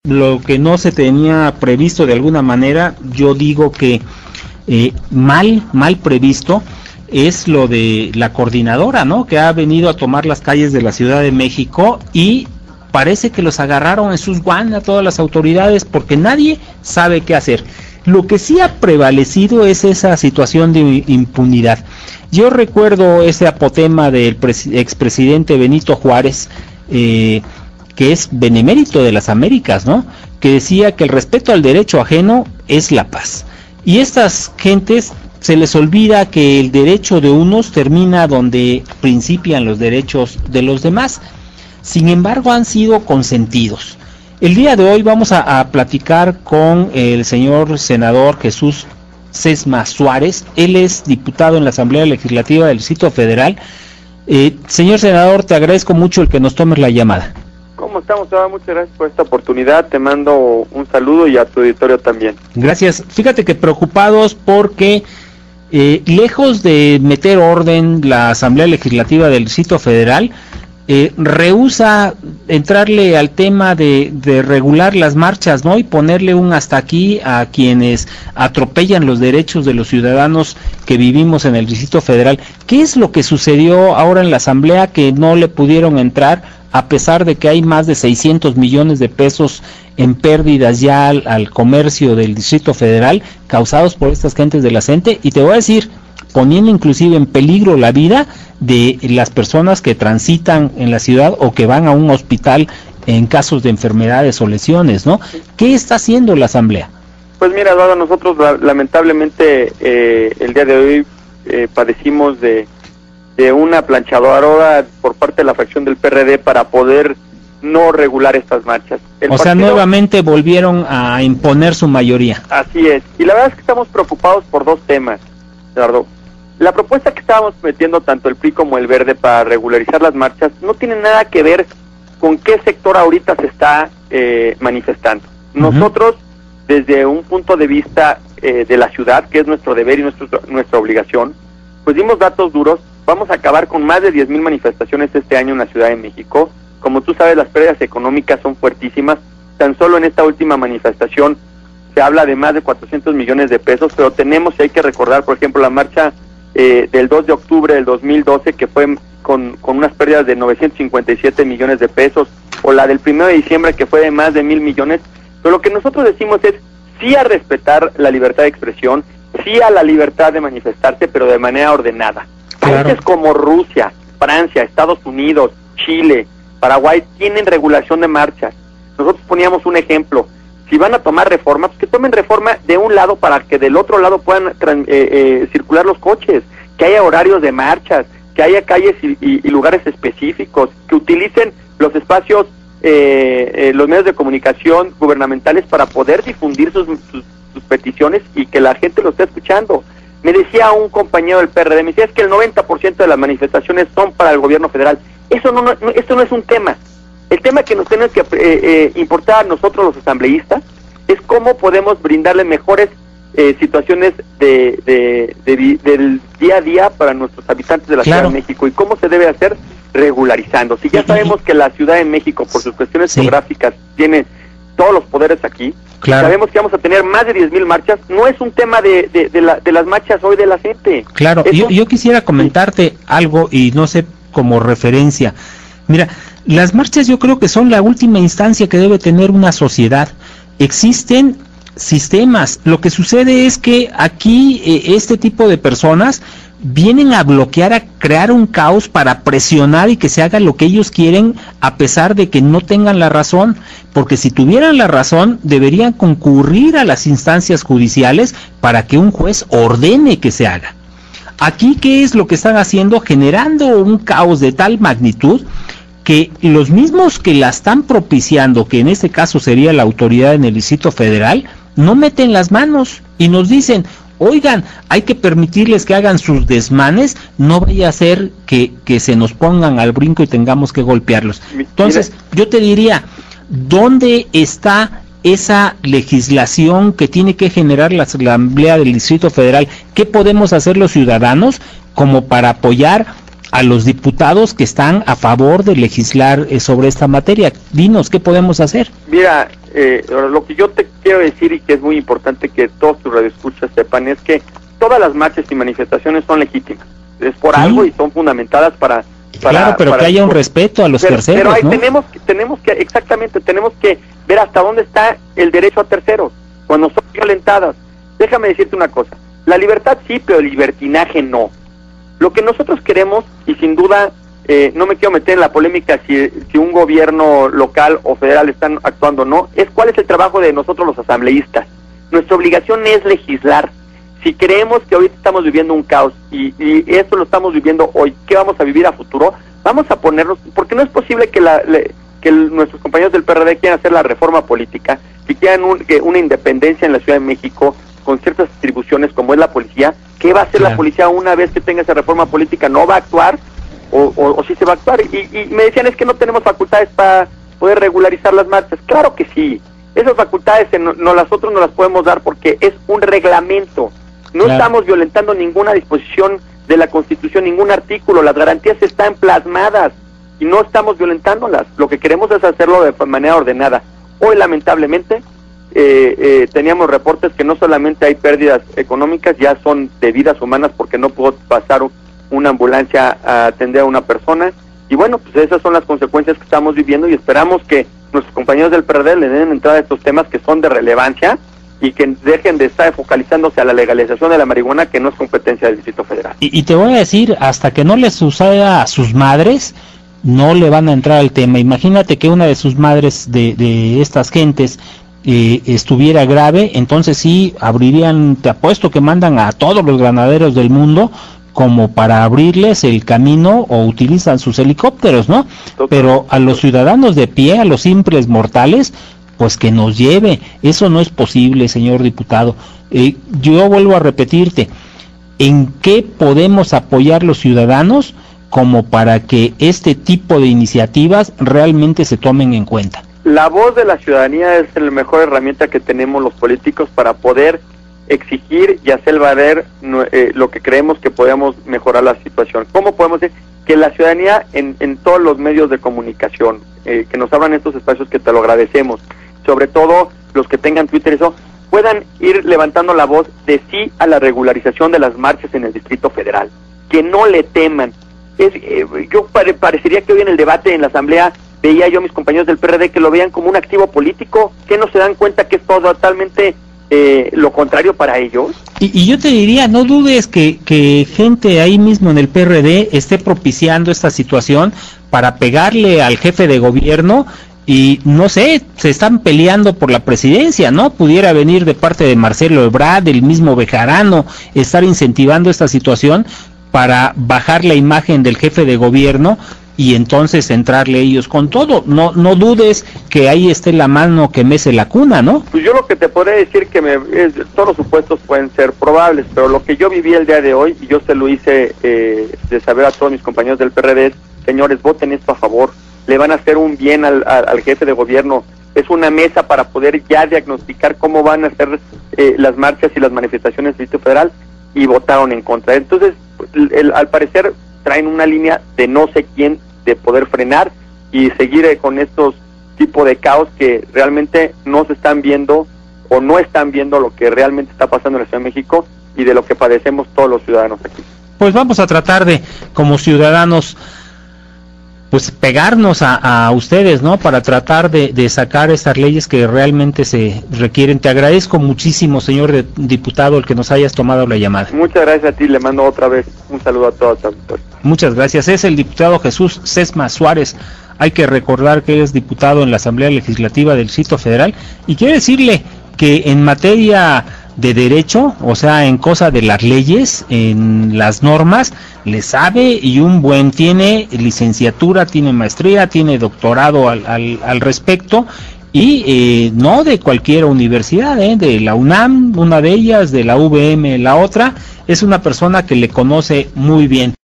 lo que no se tenía previsto de alguna manera, yo digo que mal previsto, es lo de la coordinadora, ¿no? Que ha venido a tomar las calles de la Ciudad de México y parece que los agarraron en sus guanas a todas las autoridades porque nadie sabe qué hacer. Lo que sí ha prevalecido es esa situación de impunidad. Yo recuerdo ese apotema del expresidente Benito Juárez, que es benemérito de las Américas, ¿no? Que decía que el respeto al derecho ajeno es la paz. Y estas gentes se les olvida que el derecho de unos termina donde principian los derechos de los demás. Sin embargo, han sido consentidos. El día de hoy vamos a platicar con el señor senador Jesús Sesma Suárez. Él es diputado en la Asamblea Legislativa del Distrito Federal. Señor senador, te agradezco mucho el que nos tomes la llamada. ¿Cómo estamos? Muchas gracias por esta oportunidad. Te mando un saludo y a tu auditorio también. Gracias. Fíjate que preocupados porque lejos de meter orden la Asamblea Legislativa del Distrito Federal, rehúsa entrarle al tema de regular las marchas, ¿no? Y ponerle un hasta aquí a quienes atropellan los derechos de los ciudadanos que vivimos en el Distrito Federal. ¿Qué es lo que sucedió ahora en la Asamblea que no le pudieron entrar, a pesar de que hay más de 600 millones de pesos en pérdidas ya al comercio del Distrito Federal causados por estas gentes de la CENTE? Y te voy a decir, poniendo inclusive en peligro la vida de las personas que transitan en la ciudad o que van a un hospital en casos de enfermedades o lesiones, ¿no? ¿Qué está haciendo la Asamblea? Pues mira, Eduardo, nosotros lamentablemente el día de hoy padecimos de una planchadora por parte de la fracción del PRD para poder no regular estas marchas. O sea, nuevamente volvieron a imponer su mayoría. Así es, y la verdad es que estamos preocupados por dos temas, Eduardo. La propuesta que estábamos metiendo tanto el PRI como el Verde para regularizar las marchas no tiene nada que ver con qué sector ahorita se está manifestando. Nosotros, desde un punto de vista de la ciudad, que es nuestro deber y nuestra obligación, pues dimos datos duros. Vamos a acabar con más de 10,000 manifestaciones este año en la Ciudad de México. Como tú sabes, las pérdidas económicas son fuertísimas. Tan solo en esta última manifestación se habla de más de 400 millones de pesos, pero tenemos, y hay que recordar, por ejemplo, la marcha del 2 de octubre del 2012, que fue con unas pérdidas de 957 millones de pesos, o la del 1 de diciembre, que fue de más de 1,000 millones. Pero lo que nosotros decimos es sí a respetar la libertad de expresión, sí a la libertad de manifestarse, pero de manera ordenada. Claro. Países como Rusia, Francia, Estados Unidos, Chile, Paraguay tienen regulación de marchas. Nosotros poníamos un ejemplo. Si van a tomar reforma, pues que tomen reforma de un lado para que del otro lado puedan circular los coches, que haya horarios de marchas, que haya calles y lugares específicos, que utilicen los espacios, los medios de comunicación gubernamentales para poder difundir sus peticiones y que la gente lo esté escuchando. Me decía un compañero del PRD, me decía, es que el 90% de las manifestaciones son para el gobierno federal. Esto no es un tema. El tema que nos tiene que importar a nosotros los asambleístas es cómo podemos brindarle mejores situaciones del día a día para nuestros habitantes de la Ciudad de México, y cómo se debe hacer regularizando. Si ya sabemos que la Ciudad de México, por sus cuestiones geográficas, tiene todos los poderes aquí, sabemos que vamos a tener más de 10,000 marchas, no es un tema de las marchas hoy de la gente. Claro, yo quisiera comentarte algo, y no sé, como referencia. Mira, las marchas yo creo que son la última instancia que debe tener una sociedad. Existen sistemas. Lo que sucede es que aquí este tipo de personas vienen a bloquear, a crear un caos para presionar y que se haga lo que ellos quieren, a pesar de que no tengan la razón, porque si tuvieran la razón deberían concurrir a las instancias judiciales para que un juez ordene que se haga. Aquí, ¿qué es lo que están haciendo? Generando un caos de tal magnitud que los mismos que la están propiciando, que en este caso sería la autoridad en el Distrito Federal, no meten las manos y nos dicen, oigan, hay que permitirles que hagan sus desmanes, no vaya a ser que se nos pongan al brinco y tengamos que golpearlos. Entonces, yo te diría, ¿dónde está esa legislación que tiene que generar la Asamblea del Distrito Federal? ¿Qué podemos hacer los ciudadanos como para apoyar a los diputados que están a favor de legislar sobre esta materia? Dinos, ¿qué podemos hacer? Mira, lo que yo te quiero decir y que es muy importante que todos tus radioescuchas sepan es que todas las marchas y manifestaciones son legítimas, es por algo y son fundamentadas para claro, pero que haya un respeto a los terceros, pero ahí ¿no? tenemos que ver hasta dónde está el derecho a terceros cuando son violentadas. Déjame decirte una cosa, la libertad sí, pero el libertinaje no. Lo que nosotros queremos, y sin duda no me quiero meter en la polémica si un gobierno local o federal están actuando o no, es cuál es el trabajo de nosotros los asambleístas. Nuestra obligación es legislar. Si creemos que ahorita estamos viviendo un caos y esto lo estamos viviendo hoy, ¿qué vamos a vivir a futuro? Vamos a ponernos, porque no es posible que nuestros compañeros del PRD quieran hacer la reforma política, que quieran una independencia en la Ciudad de México con ciertas atribuciones como es la policía. ¿Qué va a hacer la policía una vez que tenga esa reforma política? ¿No va a actuar? ¿O sí se va a actuar? Y me decían, es que no tenemos facultades para poder regularizar las marchas. Claro que sí, esas facultades nosotros no las podemos dar porque es un reglamento. No estamos violentando ninguna disposición de la Constitución, ningún artículo, las garantías están plasmadas y no estamos violentándolas. Lo que queremos es hacerlo de manera ordenada. Hoy lamentablemente teníamos reportes que no solamente hay pérdidas económicas, ya son de vidas humanas porque no pudo pasar una ambulancia a atender a una persona, y bueno, pues esas son las consecuencias que estamos viviendo y esperamos que nuestros compañeros del PRD le den entrada a estos temas que son de relevancia y que dejen de estar focalizándose a la legalización de la marihuana, que no es competencia del Distrito Federal. Y te voy a decir, hasta que no les suceda a sus madres, no le van a entrar al tema. Imagínate que una de sus madres de estas gentes estuviera grave, entonces sí abrirían, te apuesto que mandan a todos los granaderos del mundo como para abrirles el camino, o utilizan sus helicópteros, ¿no? Pero a los ciudadanos de pie, a los simples mortales, pues que nos lleve. Eso no es posible, señor diputado. Yo vuelvo a repetirte, ¿en qué podemos apoyar los ciudadanos como para que este tipo de iniciativas realmente se tomen en cuenta? La voz de la ciudadanía es la mejor herramienta que tenemos los políticos para poder exigir y hacer valer lo que creemos que podemos mejorar la situación. ¿Cómo podemos decir? Que la ciudadanía en todos los medios de comunicación, que nos abran estos espacios, que te lo agradecemos, sobre todo los que tengan Twitter, eso, puedan ir levantando la voz de sí a la regularización de las marchas en el Distrito Federal, que no le teman. Parecería que hoy en el debate en la Asamblea veía yo a mis compañeros del PRD que lo veían como un activo político, que no se dan cuenta que es totalmente lo contrario para ellos. Y yo te diría, no dudes que gente ahí mismo en el PRD esté propiciando esta situación para pegarle al jefe de gobierno y, no sé, se están peleando por la presidencia, ¿no? Pudiera venir de parte de Marcelo Ebrard, del mismo Bejarano, estar incentivando esta situación para bajar la imagen del jefe de gobierno y entonces entrarle ellos con todo. No dudes que ahí esté la mano que mece la cuna, ¿no? Pues yo lo que te podré decir todos los supuestos pueden ser probables, pero lo que yo viví el día de hoy, y yo se lo hice de saber a todos mis compañeros del PRD, es, señores, voten esto a favor, le van a hacer un bien al jefe de gobierno. Es una mesa para poder ya diagnosticar cómo van a ser las marchas y las manifestaciones del Distrito Federal, y votaron en contra. Entonces, al parecer traen una línea de no sé quién, de poder frenar y seguir con estos tipos de caos que realmente no se están viendo o no están viendo lo que realmente está pasando en la Ciudad de México y de lo que padecemos todos los ciudadanos aquí. Pues vamos a tratar de, como ciudadanos, pues pegarnos a ustedes, ¿no? Para tratar de sacar estas leyes que realmente se requieren. Te agradezco muchísimo, señor diputado, el que nos hayas tomado la llamada. Muchas gracias a ti, le mando otra vez un saludo a todos. Muchas gracias. Es el diputado Jesús Sesma Suárez. Hay que recordar que él es diputado en la Asamblea Legislativa del Distrito Federal, y quiero decirle que en materia de derecho, o sea, en cosa de las leyes, en las normas, le sabe, y un buen, tiene licenciatura, tiene maestría, tiene doctorado al respecto, y no de cualquier universidad, de la UNAM, una de ellas, de la UVM, la otra. Es una persona que le conoce muy bien.